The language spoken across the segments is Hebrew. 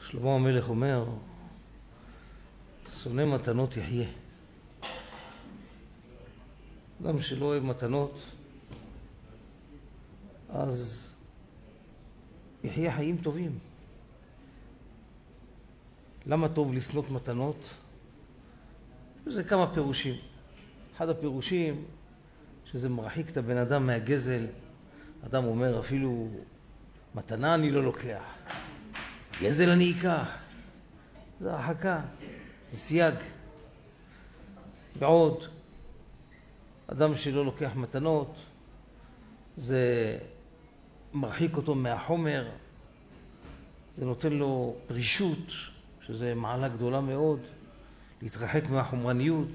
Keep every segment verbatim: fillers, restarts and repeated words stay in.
שלמה המלך אומר, שונא מתנות יחיה. אדם שלא אוהב מתנות, אז יחיה חיים טובים. למה טוב לשנות מתנות? זה כמה פירושים. אחד הפירושים, שזה מרחיק את הבן אדם מהגזל. אדם אומר, אפילו מתנה אני לא לוקח, גזל אני אקח. זה הרחקה, זה סייג. ועוד, אדם שלא לוקח מתנות, זה מרחיק אותו מהחומר, זה נותן לו פרישות, שזה מעלה גדולה מאוד, להתרחק מהחומרניות.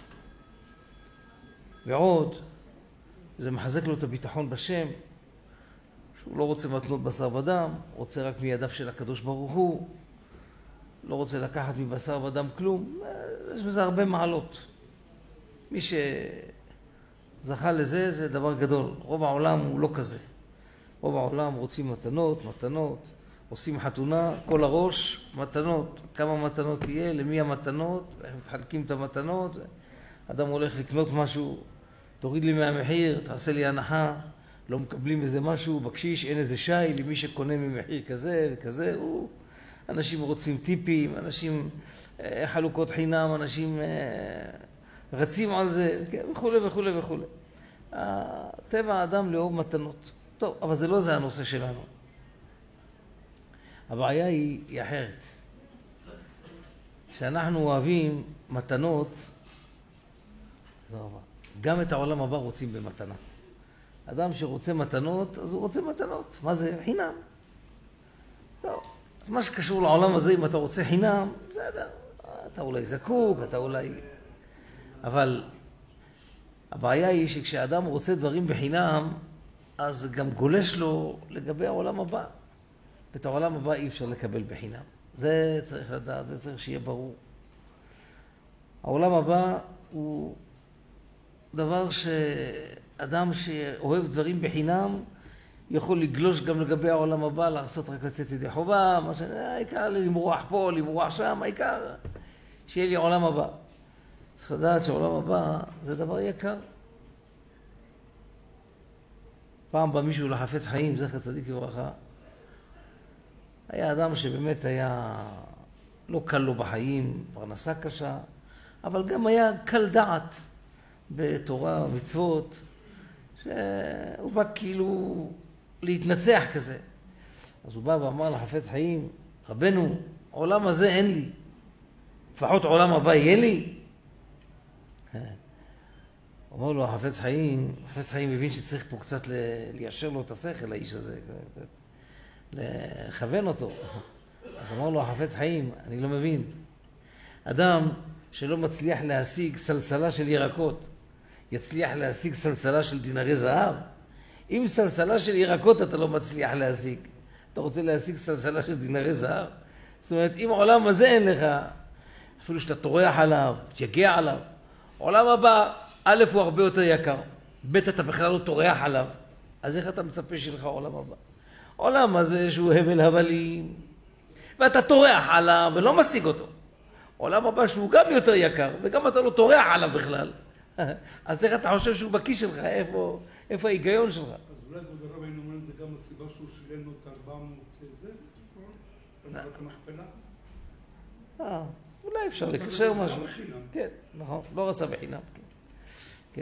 ועוד, זה מחזק לו את הביטחון בשם, שהוא לא רוצה מתנות בשר ודם, רוצה רק מידיו של הקדוש ברוך הוא, לא רוצה לקחת מבשר ודם כלום. יש בזה הרבה מעלות. מי שזכה לזה, זה דבר גדול. רוב העולם הוא לא כזה. רוב העולם רוצים מתנות, מתנות, עושים חתונה, כל הראש, מתנות. כמה מתנות יהיה, למי המתנות, איך מתחלקים את המתנות. אדם הולך לקנות משהו, תוריד לי מהמחיר, תעשה לי הנחה, לא מקבלים איזה משהו, בקשיש, אין איזה שי, למי שקונה ממחיר כזה וכזה, הוא... אנשים רוצים טיפים, אנשים אה, חלוקות חינם, אנשים אה, רצים על זה, וכו' וכו' וכו'. טבע האדם לאהוב מתנות. טוב, אבל זה לא זה הנושא שלנו. הבעיה היא, היא אחרת. שאנחנו אוהבים מתנות, גם את העולם הבא רוצים במתנה. אדם שרוצה מתנות, אז הוא רוצה מתנות. מה זה? חינם. טוב. אז מה שקשור לעולם הזה, אם אתה רוצה חינם, בסדר, אתה אולי זקוק, אתה אולי... אבל הבעיה היא שכשאדם רוצה דברים בחינם, אז גם גולש לו לגבי העולם הבא. ואת העולם הבא אי אפשר לקבל בחינם. זה צריך לדעת, זה צריך שיהיה ברור. העולם הבא הוא דבר שאדם שאוהב דברים בחינם, יכול לגלוש גם לגבי העולם הבא, לעשות רק לצאת ידי חובה, מה ש... העיקר למרוח פה, למרוח שם, העיקר שיהיה לי עולם הבא. צריך לדעת שהעולם הבא זה דבר יקר. פעם בא מישהו לחפץ חיים, זכר צדיק וברכה, היה אדם שבאמת היה לא קל לו בחיים, פרנסה קשה, אבל גם היה קל דעת בתורה ומצוות, שהוא בא כאילו להתנצח כזה. אז הוא בא ואמר לחפץ חיים, רבנו, עולם הזה אין לי, לפחות עולם הבא יהיה לי. אומר לו החפץ חיים, החפץ חיים מבין שצריך פה קצת ליישר לו את השכל, האיש הזה, קצת לכוון אותו. אז אמר לו החפץ חיים, אני לא מבין. אדם שלא מצליח להשיג סלסלה של ירקות, יצליח להשיג סלסלה של דינרי זהב? אם סלסלה של ירקות אתה לא מצליח להשיג, אתה רוצה להשיג סלסלה של דינרי זהב? זאת אומרת, אם העולם הזה אין לך, אפילו שאתה טורח עליו, תייגע עליו, עולם הבא, א' הוא הרבה יותר יקר, ב' אתה בכלל לא טורח עליו, אז איך אתה מצפה שלך עולם הבא? עולם הזה שהוא הבל הבלים, ואתה טורח עליו ולא משיג אותו. עולם הבא שהוא גם יותר יקר, וגם אתה לא טורח עליו בכלל. אז איך אתה חושב שהוא בכיס שלך? איפה, איפה ההיגיון שלך? אז אולי בגרב היינו אומרים, זה גם הסיבה שהוא שילם לו את ארבע מאות זה? נכון? את המכפלה? אה, אולי אפשר לקשר משהו. כן, נכון, לא רצה בחינם. כן.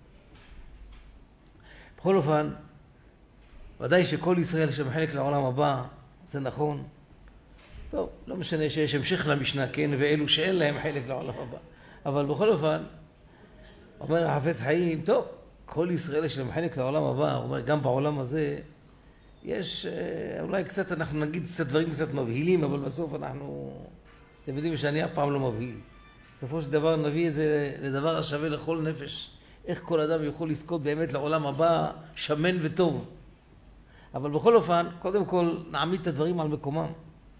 בכל אופן, ודאי שכל ישראל שם חלק לעולם הבא, זה נכון. טוב, לא משנה שיש המשך למשנה, כן, ואלו שאין להם חלק לעולם הבא. אבל בכל אופן, אומר החפץ חיים, טוב, כל ישראל יש להם חלק לעולם הבא, הוא אומר, גם בעולם הזה, יש, אולי קצת, אנחנו נגיד קצת דברים קצת מבהילים, אבל בסוף אנחנו, אתם יודעים שאני אף פעם לא מבהיל. בסופו של דבר נביא את זה לדבר השווה לכל נפש. איך כל אדם יכול לזכות באמת לעולם הבא, שמן וטוב. אבל בכל אופן, קודם כל, נעמיד את הדברים על מקומם.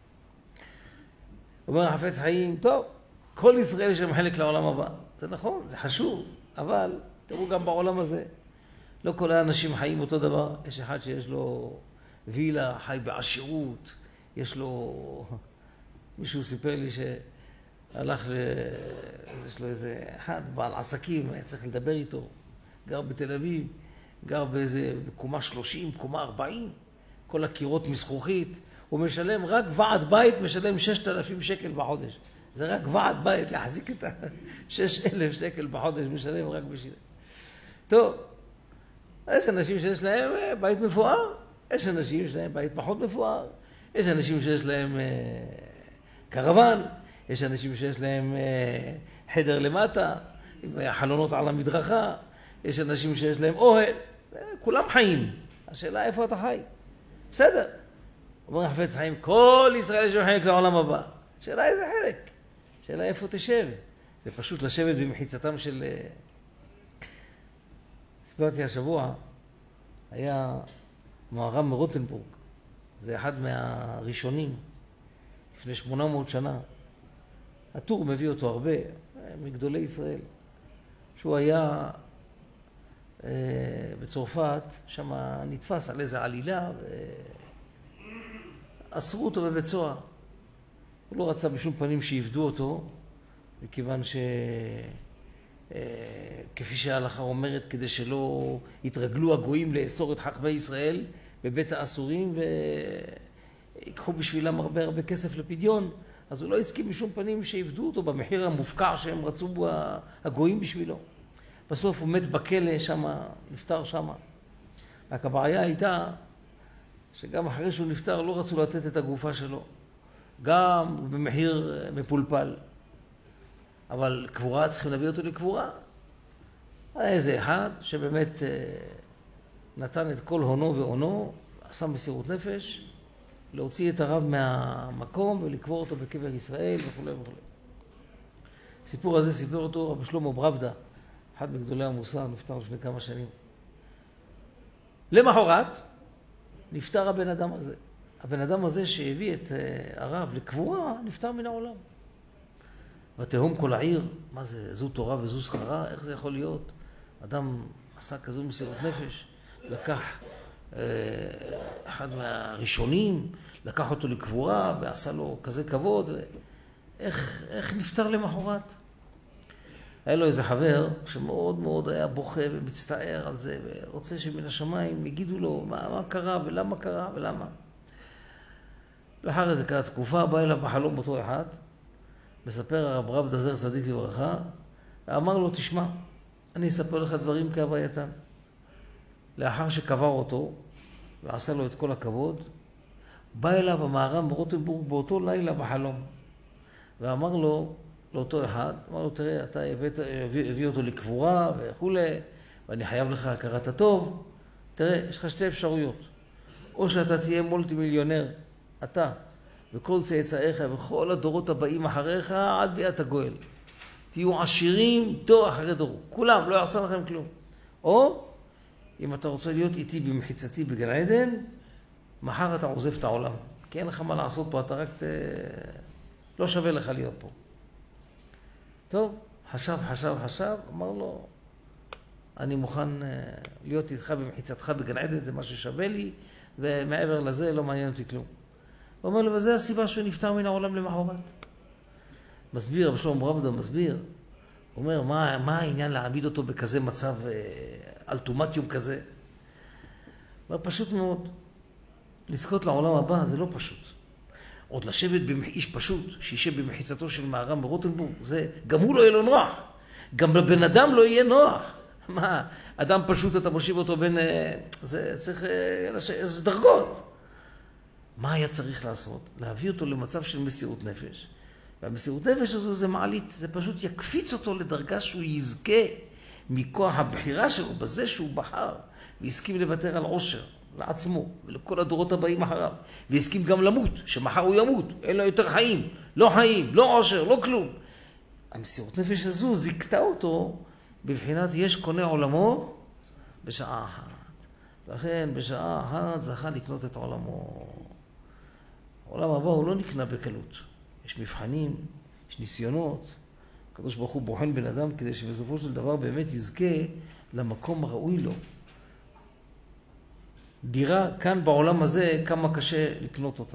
אומר החפץ חיים, טוב, כל ישראל יש להם חלק לעולם הבא. זה נכון, זה חשוב, אבל תראו גם בעולם הזה. לא כל האנשים חיים אותו דבר. יש אחד שיש לו וילה, חי בעשירות, יש לו מישהו סיפר לי שהלך ל... יש לו איזה אחד, בעל עסקים, היה צריך לדבר איתו, גר בתל אביב, גר באיזה קומה שלושים, קומה ארבעים, כל הקירות מזכוכית, הוא משלם, רק ועד בית משלם ששת אלפים שקל בחודש. זה רק ועד בית, להחזיק את ה-שש אלף שקל בחודש, משלם רק בשביל... טוב, יש אנשים שיש להם בית מפואר, יש אנשים שיש להם בית פחות מפואר, יש אנשים שיש להם קרוון, יש אנשים שיש להם חדר למטה, עם חלונות על המדרכה, יש אנשים שיש להם אוהל, כולם חיים. השאלה איפה אתה חי? בסדר. אומר החפץ חיים, כל ישראל יש חלק לעולם הבא. השאלה איזה חלק? השאלה איפה תשב? זה פשוט לשבת במחיצתם של... סיפרתי השבוע, היה מהר"ם מרוטנבורג, זה אחד מהראשונים, לפני שמונה מאות שנה. הטור מביא אותו הרבה, מגדולי ישראל, שהוא היה אה, בצרפת, שם נתפס על איזה עלילה, ואסרו אותו בבית סוהר. הוא לא רצה בשום פנים שיפדו אותו, מכיוון ש... כפי שההלכה אומרת, כדי שלא יתרגלו הגויים לאסור את חכמי ישראל בבית האסורים ויקחו בשבילם הרבה הרבה כסף לפדיון, אז הוא לא הסכים בשום פנים שיפדו אותו במחיר המופקע שהם רצו בו הגויים בשבילו. בסוף הוא מת בכלא שם, נפטר שם. רק הבעיה הייתה שגם אחרי שהוא נפטר לא רצו לתת את הגופה שלו, גם במחיר מפולפל. אבל קבורה, צריכים להביא אותו לקבורה. היה איזה אחד שבאמת נתן את כל הונו ועונו, עשה מסירות נפש, להוציא את הרב מהמקום ולקבור אותו בקבר ישראל וכו' וכו'. הסיפור הזה סיפר אותו רבי שלמה ברבדה, אחד מגדולי המוסר, נפטר לפני כמה שנים. למחרת נפטר הבן אדם הזה. הבן אדם הזה שהביא את הרב לקבורה נפטר מן העולם. ותהום כל העיר, מה זה, זו תורה וזו שכרה, איך זה יכול להיות? אדם עשה כזו מסירות נפש, לקח אה, אחד מהראשונים, לקח אותו לקבורה ועשה לו כזה כבוד, איך, איך נפטר למחרת? היה לו איזה חבר שמאוד מאוד היה בוכה ומצטער על זה, ורוצה שמן השמיים יגידו לו מה, מה קרה ולמה קרה ולמה. לאחר איזה כעת תקופה בא אליו בחלום אותו אחד, מספר הרב רב דזר צדיק לברכה, ואמר לו, תשמע, אני אספר לך דברים כהווייתם. לאחר שקבר אותו, ועשה לו את כל הכבוד, בא אליו המהר"ם מרוטנבורג באותו לילה בחלום, ואמר לו, לאותו אחד, אמר לו, תראה, אתה הבאת, הביא, הביא אותו לקבורה וכו', ואני חייב לך הכרת הטוב. תראה, יש לך שתי אפשרויות. או שאתה תהיה מולטי מיליונר, אתה, וכל צאצאיך וכל הדורות הבאים אחריך עד ביאת הגואל. תהיו עשירים דור אחרי דור. כולם, לא יעשה לכם כלום. או, אם אתה רוצה להיות איתי במחיצתי בגן עדן, מחר אתה עוזב את העולם. כי אין לך מה לעשות פה, אתה רק ת... לא שווה לך להיות פה. טוב, חשב, חשב, חשב, אמר לו, אני מוכן להיות איתך במחיצתך בגן עדן, זה מה ששווה לי, ומעבר לזה לא מעניין אותי כלום. הוא אומר לו, וזה הסיבה שהוא נפטר מן העולם למחרת. מסביר, רבי שלמה ברבדה מסביר, הוא אומר, מה, מה העניין להעמיד אותו בכזה מצב, אלטומטיום כזה? הוא פשוט מאוד, לזכות לעולם הבא זה לא פשוט. עוד לשבת איש פשוט, שישב במחיצתו של מהר"ם מרוטנבורג, זה, גם הוא לא יהיה לו נוח, גם לבן אדם לא יהיה נוח. מה, אדם פשוט אתה מושיב אותו בין, זה צריך, זה דרגות. מה היה צריך לעשות? להביא אותו למצב של מסירות נפש. והמסירות נפש הזו זה מעלית, זה פשוט יקפיץ אותו לדרגה שהוא יזכה מכוח הבחירה שלו, בזה שהוא בחר, והסכים לוותר על עושר, לעצמו, ולכל הדורות הבאים אחריו, והסכים גם למות, שמחר הוא ימות, אין לו יותר חיים, לא חיים, לא עושר, לא כלום. המסירות נפש הזו זיקתה אותו בבחינת יש קונה עולמו בשעה אחת. לכן בשעה אחת זכה לקנות את עולמו. העולם הבא הוא לא נקנה בקלות. יש מבחנים, יש ניסיונות. הקדוש ברוך הוא בוחן בן אדם כדי שבסופו של דבר באמת יזכה למקום הראוי לו. דירה כאן בעולם הזה כמה קשה לקנות אותה.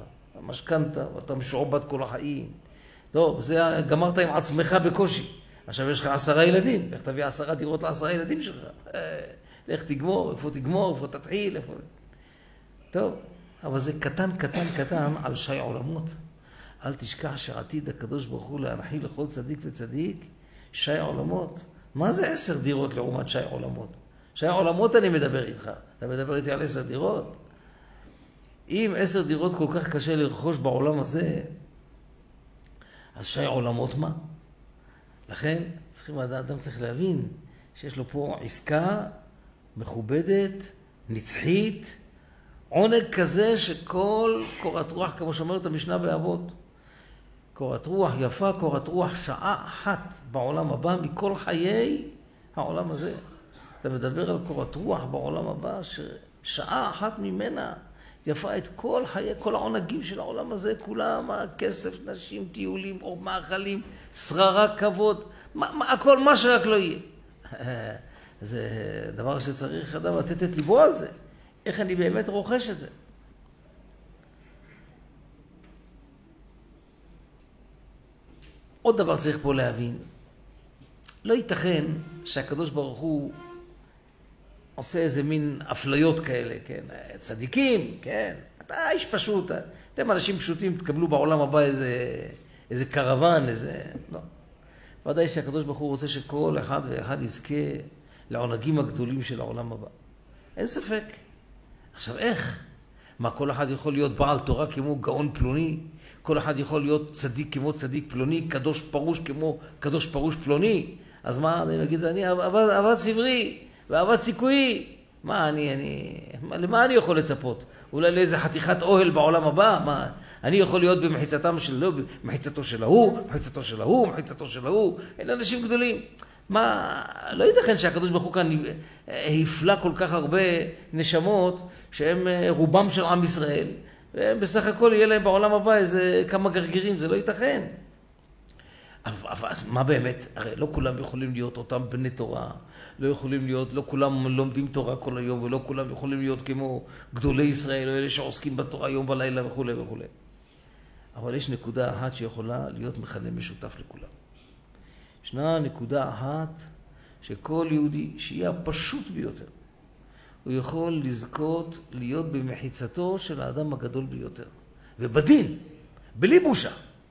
משכנתה, ואתה משועבד כל החיים. טוב, זה גמרת עם עצמך בקושי. עכשיו יש לך עשרה ילדים, לך תביא עשרה דירות לעשרה ילדים שלך. לך תגמור, איפה תגמור, איפה תתחיל, איפה... טוב, אבל זה קטן, קטן, קטן על שי עולמות. אל תשכח שעתיד הקדוש ברוך הוא להנחיל לכל צדיק וצדיק שי עולמות. מה זה עשר דירות לעומת שי עולמות? שי עולמות אני מדבר איתך. אתה מדבר איתי על עשר דירות? אם עשר דירות כל כך קשה לרכוש בעולם הזה, אז שי עולמות מה? לכן צריכים, האדם צריך להבין שיש לו פה עסקה מכובדת, נצחית, עונג כזה שכל קורת רוח, כמו שאומרת המשנה באבות, קורת רוח יפה, קורת רוח שעה אחת בעולם הבא מכל חיי העולם הזה. אתה מדבר על קורת רוח בעולם הבא, ששעה אחת ממנה יפה את כל חיי, כל העונגים של העולם הזה, כולם, הכסף, נשים, טיולים, אור מאכלים, שררה, כבוד, מה, מה, הכל, מה שרק לא יהיה. זה דבר שצריך אדם לתת את ליבו על זה. איך אני באמת רוכש את זה? עוד דבר צריך פה להבין. לא ייתכן שהקדוש ברוך הוא עושה איזה מין אפליות כאלה, כן? צדיקים, כן? אתה איש פשוט, אתם אנשים פשוטים, תקבלו בעולם הבא איזה, איזה קרוון, איזה... לא. ודאי שהקדוש ברוך הוא רוצה שכל אחד ואחד יזכה לעונגים הגדולים של העולם הבא. אין ספק. עכשיו איך? מה, כל אחד יכול להיות בעל תורה כמו גאון פלוני? כל אחד יכול להיות צדיק כמו צדיק פלוני, קדוש פרוש כמו קדוש פרוש פלוני? אז מה, אני אגיד, אני עבד סברי ועבד סיכוי. מה, אני, אני, מה, למה אני יכול לצפות? אולי לאיזה חתיכת אוהל בעולם הבא? מה, אני יכול להיות במחיצתם של, במחיצתו של ההוא, במחיצתו של ההוא, במחיצתו של ההוא. אלה אנשים גדולים. מה, לא ייתכן שהקדוש ברוך הוא כאן הפלא כל כך הרבה נשמות שהם רובם של עם ישראל, והם בסך הכל יהיה להם בעולם הבא איזה כמה גרגירים, זה לא ייתכן. אבל אז מה באמת? הרי לא כולם יכולים להיות אותם בני תורה, לא יכולים להיות, לא כולם לומדים תורה כל היום, ולא כולם יכולים להיות כמו גדולי ישראל, או אלה שעוסקים בתורה יום ולילה וכו' וכו'. אבל יש נקודה אחת שיכולה להיות מכנה משותף לכולם. ישנה נקודה אחת שכל יהודי, שיהיה הפשוט ביותר, הוא יכול לזכות להיות במחיצתו של האדם הגדול ביותר. ובדין, בלי בושה,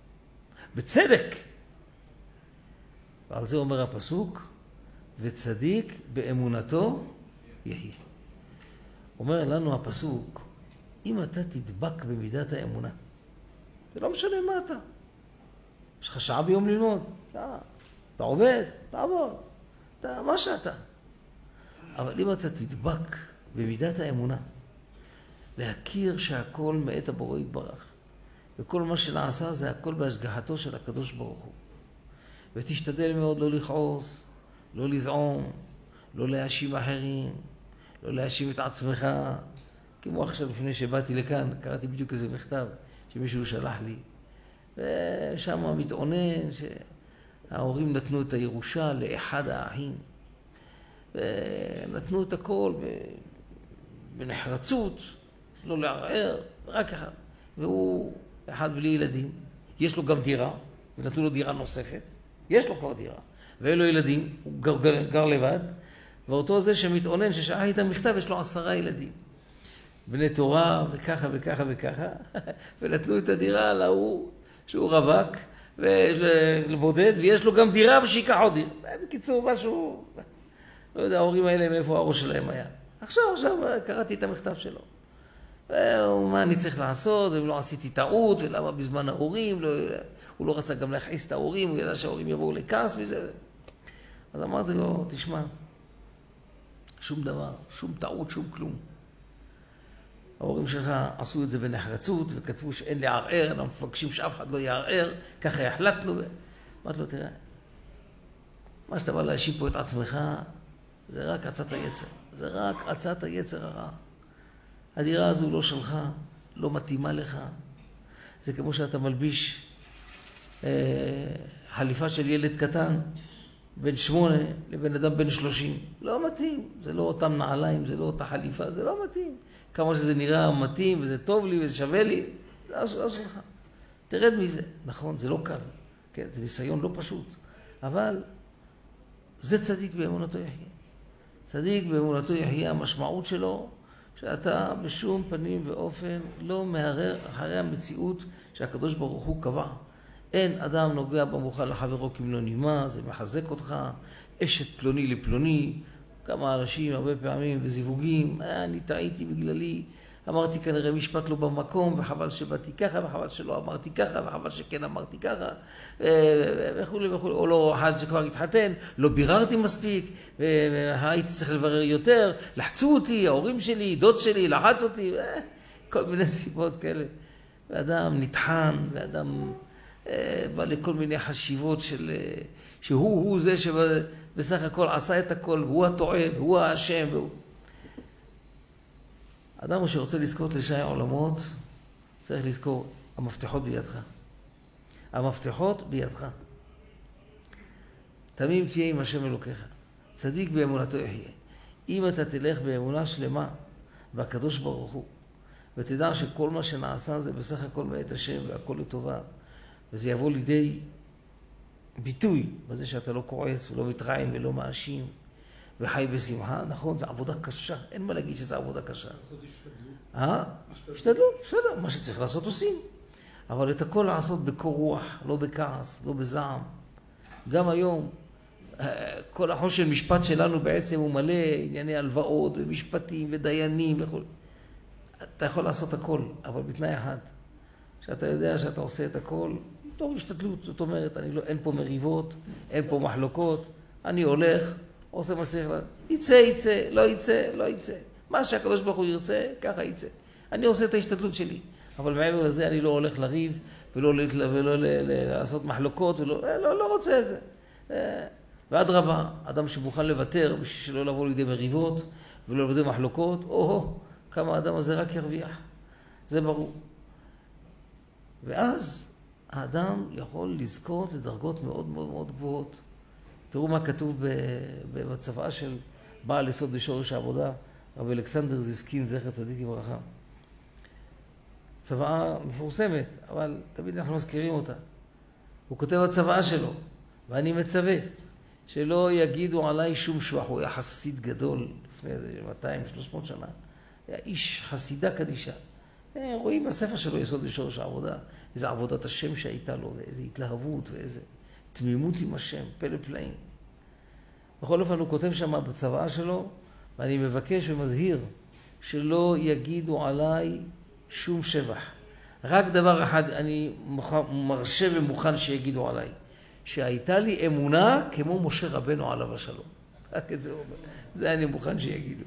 בצדק. ועל זה אומר הפסוק, וצדיק באמונתו יהיה. אומר לנו הפסוק, אם אתה תדבק במידת האמונה, זה לא משנה מה אתה. יש לך שעה ביום ללמוד, שעה. אתה עובד, תעבוד, אתה, מה שאתה. אבל אם אתה תדבק במידת האמונה, להכיר שהכל מאת הבורא יתברך, וכל מה שנעשה זה הכל בהשגחתו של הקדוש ברוך הוא. ותשתדל מאוד לא לכעוס, לא לזעום, לא להאשים אחרים, לא להאשים את עצמך. כמו עכשיו לפני שבאתי לכאן, קראתי בדיוק איזה מכתב שמישהו שלח לי, ושם מתעונן ש... ההורים נתנו את הירושה לאחד האחים, ונתנו את הכל בנחרצות, לא לערער, רק אחד. והוא אחד בלי ילדים, יש לו גם דירה, ונתנו לו דירה נוספת, יש לו כבר דירה, ואין לו ילדים, הוא גר, גר, גר לבד, ואותו זה שמתעונן ששעה איתם מכתב, יש לו עשרה ילדים. בני תורה, וככה וככה וככה, ונתנו את הדירה להוא שהוא רווק, ולבודד, ויש לו גם דירה ושיקח עוד דירה. בקיצור, משהו, לא יודע, ההורים האלה מאיפה הראש שלהם היה. עכשיו, עכשיו קראתי את המכתב שלו. ומה אני צריך לעשות, ואם לא עשיתי טעות, ולמה בזמן ההורים, לא, הוא לא רצה גם להכעיס את ההורים, הוא ידע שההורים יבואו לכעס מזה. אז אמרתי לו, תשמע, שום דבר, שום טעות, שום כלום. ההורים שלך עשו את זה בנחרצות, וכתבו שאין לערער, אנחנו מפגשים שאף אחד לא יערער, ככה החלטנו. אמרתי לו, תראה, מה שאתה בא להאשים פה את עצמך, זה רק עצת היצר. זה רק עצת היצר הרע. הדירה הזו לא שלך, לא מתאימה לך. זה כמו שאתה מלביש אה, חליפה של ילד קטן, בן שמונה לבן אדם בן שלושים. לא מתאים. זה לא אותם נעליים, זה לא אותה חליפה, זה לא מתאים. כמה שזה נראה מתאים וזה טוב לי וזה שווה לי, אז, אז שלך. תרד מזה. נכון, זה לא קל. כן, זה ניסיון לא פשוט. אבל זה צדיק באמונתו יחיה. צדיק באמונתו יחיה, המשמעות שלו, שאתה בשום פנים ואופן לא מערער אחרי המציאות שהקדוש ברוך הוא קבע. אין אדם נוגע במוחה לחברו כמלוא נימה, זה מחזק אותך, אשת פלוני לפלוני, כמה אנשים הרבה פעמים בזיווגים, אה, אני טעיתי בגללי, אמרתי כנראה משפט לא במקום, וחבל שבאתי ככה, וחבל שלא אמרתי ככה, וחבל שכן אמרתי ככה, וכו' וכו', או לא אחד שכבר התחתן, לא ביררתי מספיק, והייתי צריך לברר יותר, לחצו אותי, ההורים שלי, דוד שלי, לחץ אותי, כל מיני סיבות כאלה. ואדם נטחן, ואדם בא לכל מיני חשיבות של, שהוא הוא זה שבסך הכל עשה את הכל, והוא הטועה, והוא האשם, והוא... אדם שרוצה לזכות לשי העולמות, צריך לזכור, המפתחות בידך. המפתחות בידך. תמים תהיה עם השם אלוקיך. צדיק באמונתו יחיה. אם אתה תלך באמונה שלמה והקדוש ברוך הוא, ותדע שכל מה שנעשה זה בסך הכל מאת השם והכל לטובה, וזה יבוא לידי ביטוי בזה שאתה לא כועס ולא מתרעם ולא מאשים, וחי בשמחה, נכון, זו עבודה קשה, אין מה להגיד שזו עבודה קשה. אה? השתדלות, בסדר, מה שצריך לעשות עושים. אבל את הכל לעשות בקור רוח, לא בכעס, לא בזעם. גם היום, כל החוש של משפט שלנו בעצם הוא מלא ענייני הלוואות ומשפטים ודיינים וכו'. אתה יכול לעשות הכל, אבל בתנאי אחד, שאתה יודע שאתה עושה את הכל, תוך השתדלות, זאת אומרת, אני לא, אין פה מריבות, אין פה מחלוקות, אני הולך, עושה מה שצריך, יצא, יצא, לא יצא, לא יצא. מה שהקדוש ברוך הוא ירצה, ככה יצא. אני עושה את ההשתדלות שלי, אבל מעבר לזה אני לא הולך לריב, ולא, ולא לעשות מחלוקות, ולא, לא, לא רוצה את זה. ועד רבה, אדם שמוכן לוותר, בשביל שלא לבוא לידי מריבות, ולא לידי מחלוקות, או, כמה האדם הזה רק ירוויח. זה ברור. ואז האדם יכול לזכות לדרגות מאוד מאוד מאוד גבוהות. תראו מה כתוב בצוואה של בעל יסוד בשורש העבודה, רבי אלכסנדר זיסקין, זכר צדיק לברכה. צוואה מפורסמת, אבל תמיד אנחנו מזכירים אותה. הוא כותב הצוואה שלו, ואני מצווה שלא יגידו עליי שום שבח. הוא היה חסיד גדול לפני מאתיים שלוש מאות שנה. היה איש חסידה קדישה. רואים בספר שלו יסוד בשורש העבודה, איזו עבודת השם שהייתה לו, ואיזו התלהבות, ואיזו תמימות עם השם, פלא פלאים. בכל אופן הוא כותב שם בצוואה שלו, ואני מבקש ומזהיר שלא יגידו עליי שום שבח. רק דבר אחד אני מרשה ומוכן שיגידו עליי, שהייתה לי אמונה כמו משה רבנו עליו השלום. רק את זה אומר. זה אני מוכן שיגידו.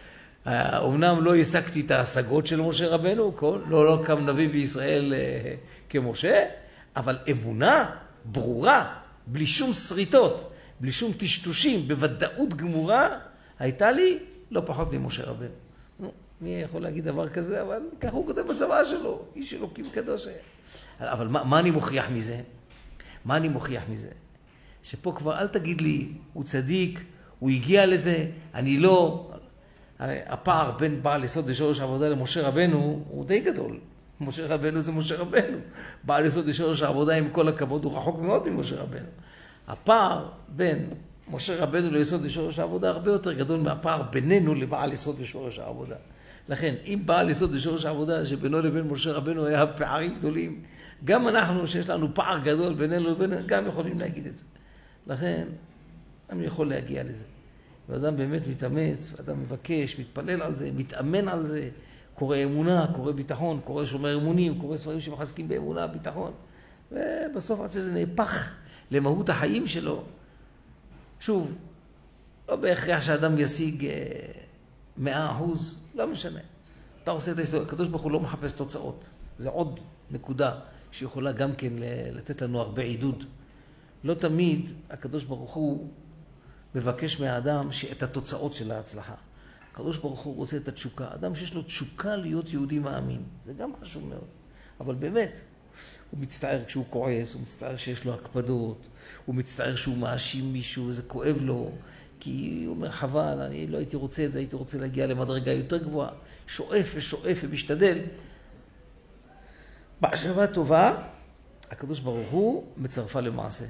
אמנם לא השגתי את ההשגות של משה רבנו, לא, לא קם נביא בישראל כמשה, אבל אמונה ברורה, בלי שום שריטות, בלי שום טשטושים, בוודאות גמורה, הייתה לי לא פחות ממשה רבנו. נו, מי יכול להגיד דבר כזה, אבל ככה הוא כותב בצוואה שלו, איש אלוקים קדוש היה. אבל מה, מה אני מוכיח מזה? מה אני מוכיח מזה? שפה כבר אל תגיד לי, הוא צדיק, הוא הגיע לזה, אני לא... הפער בין בעל יסוד בשורש העבודה למשה רבנו הוא די גדול. משה רבנו זה משה רבנו. בעל יסוד בשורש העבודה עם כל הכבוד הוא רחוק מאוד ממשה רבנו. הפער בין משה רבנו ליסוד בשורש העבודה הרבה יותר גדול מהפער בינינו לבעל יסוד בשורש העבודה. לכן, אם בעל יסוד בשורש העבודה שבינו לבין משה רבנו היה פערים גדולים, גם אנחנו שיש לנו פער גדול בינינו לבין, גם יכולים להגיד את זה. לכן, אני יכול להגיע לזה. ואדם באמת מתאמץ, ואדם מבקש, מתפלל על זה, מתאמן על זה, קורא אמונה, קורא ביטחון, קורא שומר אמונים, קורא ספרים שמחזקים באמונה, ביטחון. ובסוף עד שזה נהפך למהות החיים שלו. שוב, לא בהכרח שאדם ישיג מאה אחוז, לא משנה. אתה עושה את ההיסטוריה, הקדוש ברוך הוא לא מחפש תוצאות. זה עוד נקודה שיכולה גם כן לתת לנו הרבה עידוד. לא תמיד הקדוש ברוך הוא מבקש מהאדם את התוצאות של ההצלחה. הקדוש ברוך הוא רוצה את התשוקה. אדם שיש לו תשוקה להיות יהודי מאמין. זה גם חשוב מאוד. אבל באמת, הוא מצטער כשהוא כועס, הוא מצטער שיש לו הקפדות, הוא מצטער שהוא מאשים מישהו, זה כואב לו, כי הוא אומר, חבל, אני לא הייתי רוצה את זה, הייתי רוצה להגיע למדרגה יותר גבוהה, שואף ושואף ומשתדל. מחשבה טובה, הקדוש ברוך הוא מצרפה למעשה.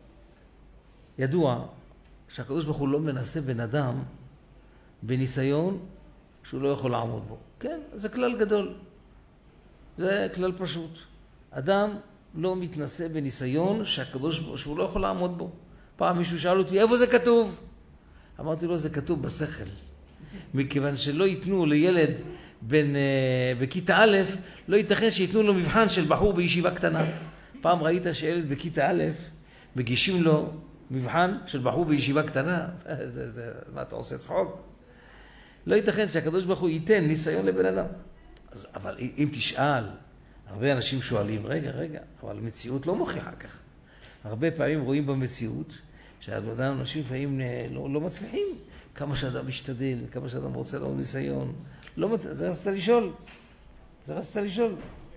ידוע שהקדוש ברוך הוא לא מנסה בן אדם בניסיון שהוא לא יכול לעמוד בו. כן, זה כלל גדול. זה כלל פשוט. אדם לא מתנסה בניסיון שהקדוש ברוך שהוא לא יכול לעמוד בו. פעם מישהו שאל אותי, איפה זה כתוב? אמרתי לו, זה כתוב בשכל. מכיוון שלא ייתנו לילד בין, uh, בכיתה א', לא ייתכן שיתנו לו מבחן של בחור בישיבה קטנה. פעם ראית שילד בכיתה א', מגישים לו מבחן של בחור בישיבה קטנה? זה, זה, מה אתה עושה צחוק? לא ייתכן שהקדוש ברוך הוא ייתן ניסיון לבן אדם. אז, אבל אם תשאל, הרבה אנשים שואלים, רגע, רגע, אבל המציאות לא מוכיחה ככה. הרבה פעמים רואים במציאות שהאדם, אנשים לפעמים לא, לא מצליחים. כמה שאדם משתדל, כמה שאדם רוצה לו ניסיון. לא מצ... זה רצת לשאול. זה רצת לשאול.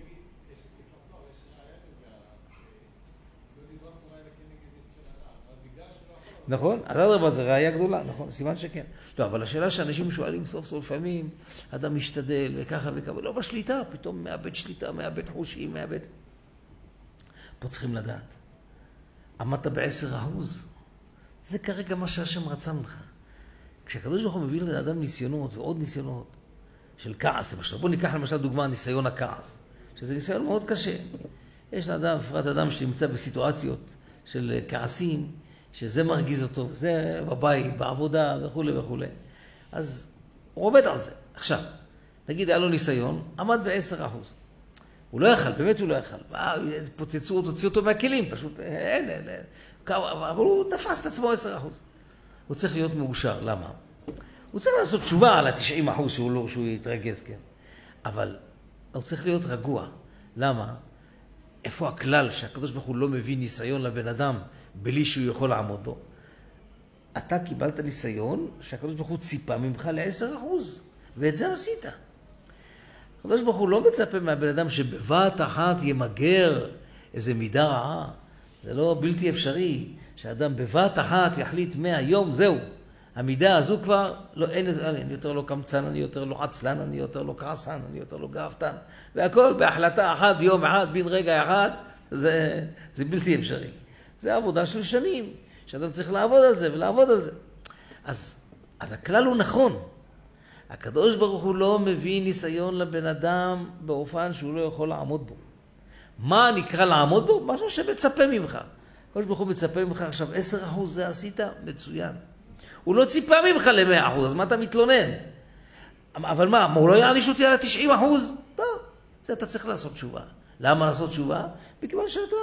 נכון? אז אדרבה זה ראייה גדולה, נכון? סימן שכן. לא, אבל השאלה שאנשים שואלים סוף סוף לפעמים, אדם משתדל וככה וככה, לא בשליטה, פתאום מאבד שליטה, מאבד חושים, מאבד... פה צריכים לדעת. עמדת בעשר אחוז. זה כרגע מה שהשם רצה ממך. כשהקדוש ברוך הוא מביא לאדם ניסיונות ועוד ניסיונות של כעס, למשל, בוא ניקח למשל דוגמה ניסיון הכעס, שזה ניסיון מאוד קשה. יש לאדם, בפרט אדם שנמצא בסיטואציות של כעסים, שזה מרגיז אותו, זה בבית, בעבודה וכו' וכו'. אז הוא עובד על זה. עכשיו, נגיד היה לו ניסיון, עמד בעשר אחוז. הוא לא יכל, באמת הוא לא יכל. פוצצו אותו, הוציאו אותו מהכלים, פשוט אין, אין, אין. אבל הוא תפס את עצמו עשר אחוז. הוא צריך להיות מאושר, למה? הוא צריך לעשות תשובה על ה-תשעים אחוז שהוא, לא, שהוא יתרגז, כן. אבל הוא צריך להיות רגוע. למה? איפה הכלל שהקדוש ברוך הוא לא מביא ניסיון לבן אדם בלי שהוא יכול לעמוד בו? אתה קיבלת ניסיון שהקדוש ברוך הוא ציפה ממך ל-עשרה אחוז, ואת זה עשית. הקדוש ברוך הוא לא מצפה מהבן אדם שבבת אחת ימגר איזה מידה רעה. זה לא בלתי אפשרי שאדם בבת אחת יחליט מהיום, זהו. המידה הזו כבר, לא, אין, אני יותר לא קמצן, אני יותר לא עצלן, אני יותר לא כעסן, אני יותר לא גאוותן. והכל בהחלטה אחת, ביום אחד, בין רגע אחד, זה, זה בלתי אפשרי. זה עבודה של שנים, שאדם צריך לעבוד על זה ולעבוד על זה. אז, אז הכלל הוא נכון. הקדוש ברוך הוא לא מביא ניסיון לבן אדם באופן שהוא לא יכול לעמוד בו. מה נקרא לעמוד בו? משהו שמצפה ממך. הקדוש ברוך הוא מצפה ממך עכשיו עשרה אחוז, זה עשית מצוין. הוא לא ציפה ממך ל-מאה אחוז, אז מה אתה מתלונן? אבל מה, הוא לא יעניש אותי על ה-תשעים אחוז? טוב, זה אתה צריך לעשות תשובה. למה לעשות תשובה? מכיוון שאתה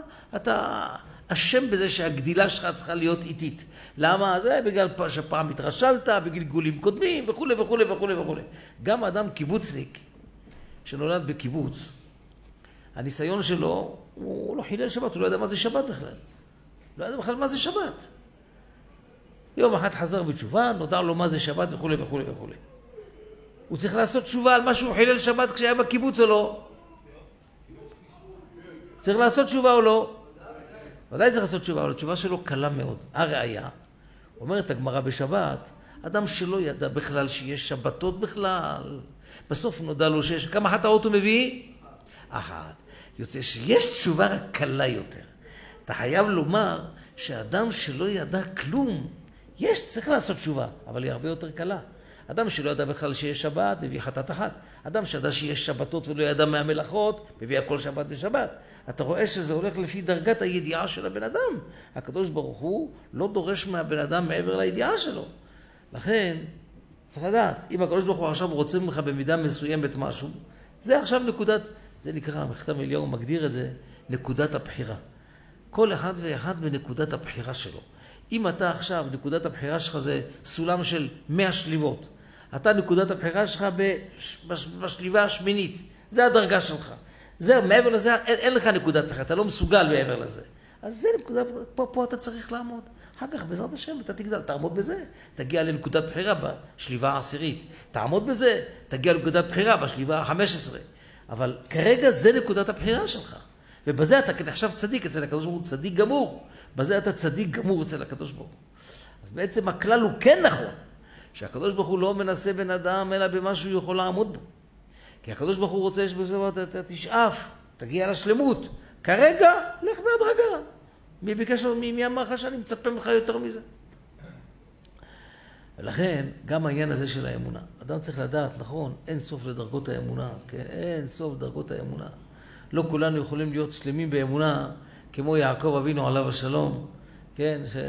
אתה אשם בזה שהגדילה שלך צריכה להיות איטית. למה? זה בגלל שפעם התרשלת, בגלגולים קודמים, וכו' וכו' וכו' וכו'. גם אדם קיבוצניק שנולד בקיבוץ, הניסיון שלו, הוא לא חילל שבת, הוא לא יודע מה זה שבת בכלל. לא יודע בכלל מה זה שבת. יום אחד חזר בתשובה, נודע לו מה זה שבת וכו' וכו' וכו'. הוא צריך לעשות תשובה על מה שהוא חילל שבת כשהיה בקיבוץ או לא. צריך לעשות תשובה או לא? ודאי צריך לעשות תשובה, אבל התשובה שלו קלה מאוד. הראיה, אומרת הגמרא בשבת, אדם שלא ידע בכלל שיש שבתות בכלל, בסוף נודע לו שיש, כמה חטאות הוא מביא? אחת. יוצא שיש תשובה רק קלה יותר. אתה חייב לומר שאדם שלא ידע כלום, יש, צריך לעשות תשובה, אבל היא הרבה יותר קלה. אדם שלא ידע בכלל שיש שבת, מביא חטאת אחת. אדם שידע שיש שבתות ולא ידע מהמלאכות, מביא הכל שבת ושבת. אתה רואה שזה הולך לפי דרגת הידיעה של הבן אדם. הקדוש ברוך הוא לא דורש מהבן אדם מעבר לידיעה שלו. לכן, צריך לדעת, אם הקדוש ברוך הוא עכשיו רוצה ממך במידה מסוימת משהו, זה עכשיו נקודת, זה נקרא, מכתב אליהו מגדיר את זה, נקודת הבחירה. כל אחד ואחד בנקודת הבחירה שלו. אם אתה עכשיו, נקודת הבחירה שלך זה סולם של מאה שליבות, אתה נקודת הבחירה שלך בשליבה השמינית, זה הדרגה שלך. זה, מעבר לזה, אין, אין לך נקודת בחירה, אתה לא מסוגל מעבר לזה. אז זה נקודת, פה, פה אתה צריך לעמוד. אחר כך, בעזרת השם, אתה תגדל, תעמוד בזה, תגיע לנקודת בחירה בשליבה העשירית. תעמוד בזה, תגיע לנקודת בחירה בשליבה ה-חמש עשרה. אבל כרגע זה נקודת הבחירה שלך. ובזה אתה נחשב צדיק אצל הקדוש ברוך הוא, צדיק גמור. בזה אתה צדיק גמור אצל הקדוש ברוך הוא. אז בעצם הכלל הוא כן נכון, שהקדוש ברוך הוא לא מנסה בן אדם, אלא במה שהוא יכול לעמוד בו. כי הקדוש ברוך הוא רוצה שבסופו אתה תשאף תגיע לשלמות. כרגע, לך בהדרגה. מי ביקש לו, מי, מי אמר לך שאני מצפה ממך יותר מזה? ולכן, גם העניין הזה של האמונה. אדם צריך לדעת, נכון, אין סוף לדרגות האמונה, כן? אין סוף לדרגות האמונה. לא כולנו יכולים להיות שלמים באמונה, כמו יעקב אבינו עליו השלום, כן? ש...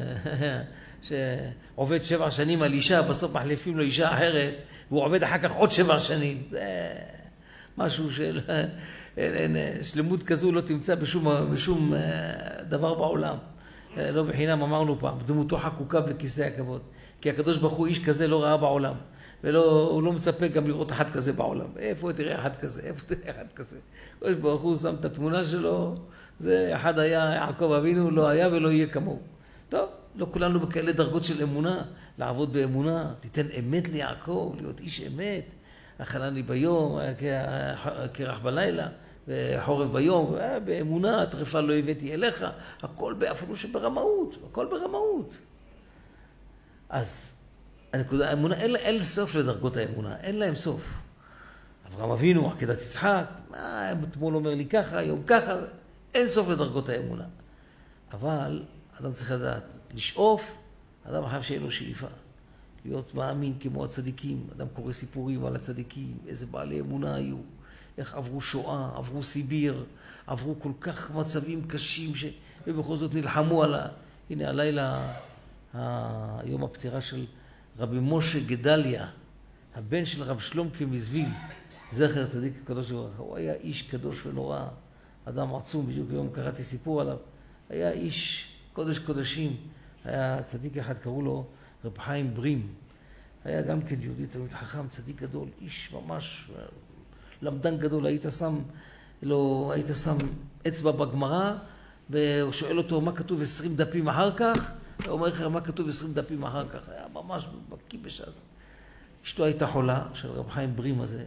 שעובד שבע שנים על אישה, בסוף מחליפים לו אישה אחרת, והוא עובד אחר כך עוד שבע שנים. זה משהו של... אין, אין, שלמות כזו לא תמצא בשום, בשום דבר בעולם. לא בחינם אמרנו פעם, דמותו חקוקה בכיסא הכבוד. כי הקדוש ברוך הוא איש כזה לא ראה בעולם. והוא לא מצפה גם לראות אחד כזה בעולם. איפה תראה אחד כזה? איפה תראה אחד כזה? הקדוש ברוך הוא שם את התמונה שלו, זה אחד היה יעקב אבינו, לא היה ולא יהיה כמוהו. טוב, לא כולנו בכאלה דרגות של אמונה, לעבוד באמונה, תיתן אמת ליעקב, להיות איש אמת. אכלני ביום, קרח בלילה, וחורף ביום, באמונה, טרפה לא הבאתי אליך, הכל אפילו שברמאות, הכל ברמאות. אז הנקודה, האמונה, אין, אין סוף לדרגות האמונה, אין להם סוף. אברהם אבינו, עקדת יצחק, מה, אתמול אומר לי ככה, היום ככה, אין סוף לדרגות האמונה. אבל אדם צריך לדעת, לשאוף, אדם חייב שיהיה לו שאיפה. להיות מאמין כמו הצדיקים, אדם קורא סיפורים על הצדיקים, איזה בעלי אמונה היו, איך עברו שואה, עברו סיביר, עברו כל כך מצבים קשים ש... ובכל זאת נלחמו על ה... הנה הלילה, היום הפטירה של רבי משה גדליה, הבן של רב שלומקה מזוויל, זכר צדיק הקדוש לברכה, הוא היה איש קדוש ונורא, אדם עצום, בדיוק היום קראתי סיפור עליו, היה איש קודש קודשים, היה צדיק אחד, קראו לו רב חיים ברים, היה גם כן יהודי תלמיד חכם, צדיק גדול, איש ממש למדן גדול, היית שם, לא, היית שם אצבע בגמרא, והוא שואל אותו מה כתוב עשרים דפים אחר כך, הוא אומר לך מה כתוב עשרים דפים אחר כך, היה ממש בקיא בשעה הזאת. אשתו הייתה חולה, של רב חיים ברים הזה,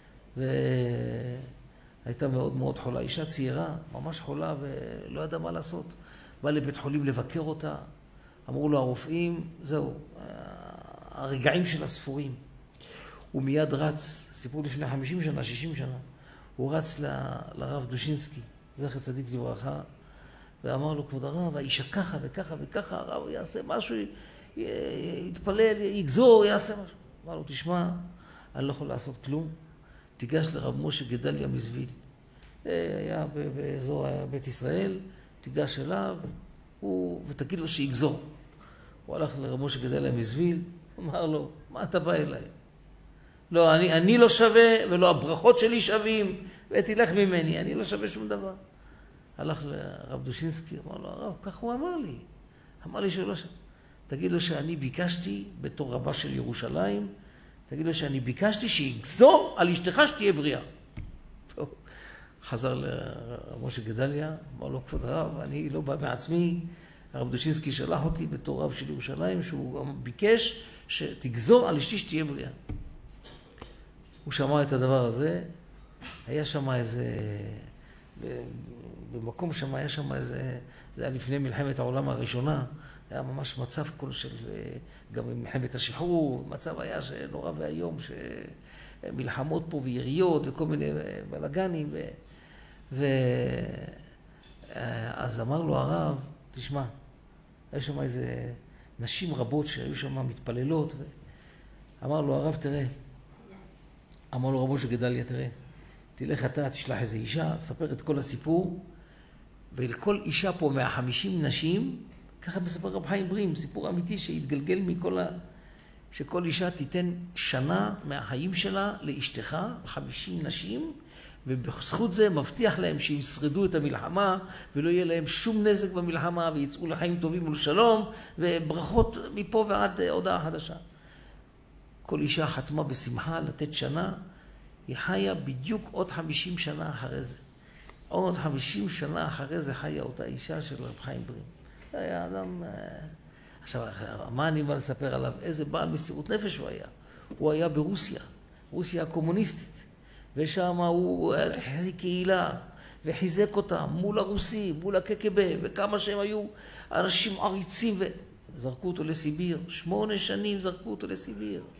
והייתה מאוד מאוד חולה, אישה צעירה, ממש חולה ולא ידעה מה לעשות. בא לבית חולים לבקר אותה, אמרו לו הרופאים, זהו, הרגעים של הספורים. הוא מיד רץ, סיפור לפני חמישים שנה, שישים שנה, הוא רץ ל, לרב דושינסקי, זכר צדיק לברכה, ואמר לו, כבוד הרב, האישה ככה וככה וככה, הרב יעשה משהו, יתפלל, יגזור, יעשה משהו. אמר לו, תשמע, אני לא יכול לעשות כלום, תיגש לרב משה גדליה מזוויל. היה באזור בית ישראל, תיגש אליו, הוא, ותגיד לו שיגזור. הוא הלך לרב משה גדליה מזוויל, אמר לו, מה אתה בא אליי? לא, אני, אני לא שווה, ולא הברכות שלי שווים, ותלך ממני, אני לא שווה שום דבר. הלך לרב דושינסקי, אמר לו, הרב, כך הוא אמר לי. אמר לי שהוא לא שווה. תגיד לו שאני ביקשתי, בתור רבה של ירושלים, תגיד לו שאני ביקשתי שיגזור על אשתך שתהיה בריאה. טוב, חזר לרב משה גדליה, אמר לו, כבוד הרב, אני לא בא מעצמי, הרב דושינסקי שלח אותי בתור רב של ירושלים, שהוא ביקש שתגזור על אשתי שתהיה בריאה. הוא שמע את הדבר הזה, היה שם איזה, במקום שם היה שם איזה, זה היה לפני מלחמת העולם הראשונה, היה ממש מצב כל של, גם מלחמת השחרור, מצב היה שנורא והיום, שמלחמות פה ויריות וכל מיני בלגנים, ו... ואז אמר לו הרב, תשמע, היה שם איזה נשים רבות שהיו שם מתפללות, ואמר לו הרב, תראה, אמר לו רבו שגדליה, תראה, תלך אתה, תשלח איזו אישה, ספר את כל הסיפור, ולכל אישה פה מהחמישים נשים, ככה מספר רב חיים ברים, סיפור אמיתי שהתגלגל מכל ה... שכל אישה תיתן שנה מהחיים שלה לאשתך, חמישים נשים, ובזכות זה מבטיח להם שישרדו את המלחמה, ולא יהיה להם שום נזק במלחמה, ויצאו לחיים טובים ולשלום, וברכות מפה ועד הודעה חדשה. כל אישה חתמה בשמחה לתת שנה, היא חיה בדיוק עוד חמישים שנה אחרי זה. עוד חמישים שנה אחרי זה חיה אותה אישה של רב חיים ברים. זה היה אדם... עכשיו, מה אני בא לספר עליו? איזה בעל מסירות נפש הוא היה. הוא היה ברוסיה, רוסיה הקומוניסטית. ושם הוא החזיק קהילה וחיזק אותה מול הרוסים, מול הקק"ב, וכמה שהם היו אנשים עריצים וזרקו אותו לסיביר. שמונה שנים זרקו אותו לסיביר.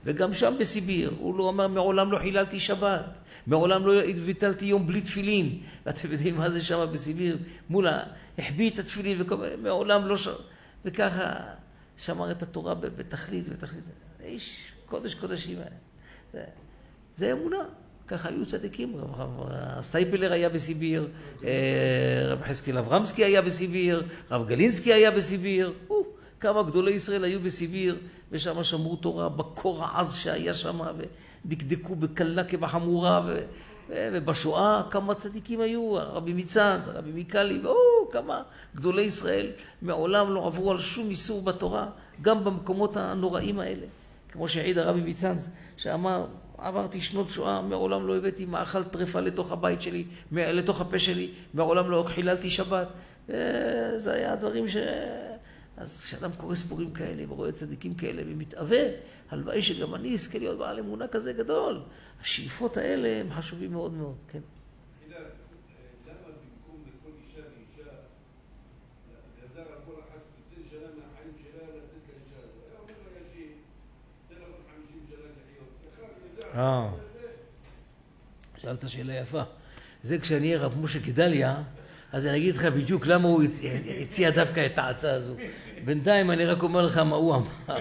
וגם שם בסיביר, הוא לא אמר, מעולם לא חיללתי שבת, מעולם לא ביטלתי יום בלי תפילין. ואתם יודעים מה זה שם בסיביר? מולה, החביא את התפילין, מעולם לא ש... וככה שמר את התורה בתכלית, בתכלית. איש קודש קודשים. זה, זה אמונה. ככה היו צדיקים. רב סטייפלר היה בסיביר, רב חזקאל אברמסקי היה בסיביר, רב גלינסקי היה בסיביר. כמה גדולי ישראל היו בסיביר, ושם שמרו תורה בקור העז שהיה שם, ודקדקו בקלה כבחמורה, ובשואה כמה צדיקים היו, רבי מצנץ, רבי מיקלי, או, כמה גדולי ישראל מעולם לא עברו על שום איסור בתורה, גם במקומות הנוראים האלה. כמו שהעיד הרבי מצנץ, שאמר, עברתי שנות שואה, מעולם לא הבאתי מאכל טרפה לתוך הבית שלי, לתוך הפה שלי, מעולם לא חיללתי שבת. זה היה הדברים ש... אז כשאדם קורא סיפורים כאלה, ורואה צדיקים כאלה, ומתאווה, הלוואי שגם אני אזכה להיות בעל אמונה כזה גדול. השאיפות האלה הם חשובים מאוד מאוד, כן. למה במקום לכל אישה ואישה, גזר על כל אחת שתתן שנה מהחיים שלה לתת לאישה הזו? היה אומר לה ישי, תן לה עוד חמישים שנה לחיות. אה, שאלת שאלה יפה. זה כשאני אהיה רב משה גדליה, אז אני אגיד לך בדיוק למה הוא הציע דווקא את ההצעה הזו. בינתיים אני רק אומר לך מה הוא אמר.